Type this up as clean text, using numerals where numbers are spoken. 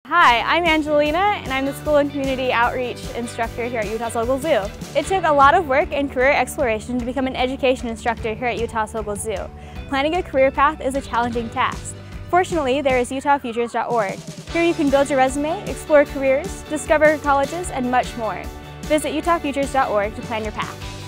Hi, I'm Angelina, and I'm the School and Community Outreach Instructor here at Utah's local zoo. It took a lot of work and career exploration to become an education instructor here at Utah's local zoo. Planning a career path is a challenging task. Fortunately, there is utahfutures.org. Here you can build your resume, explore careers, discover colleges, and much more. Visit utahfutures.org to plan your path.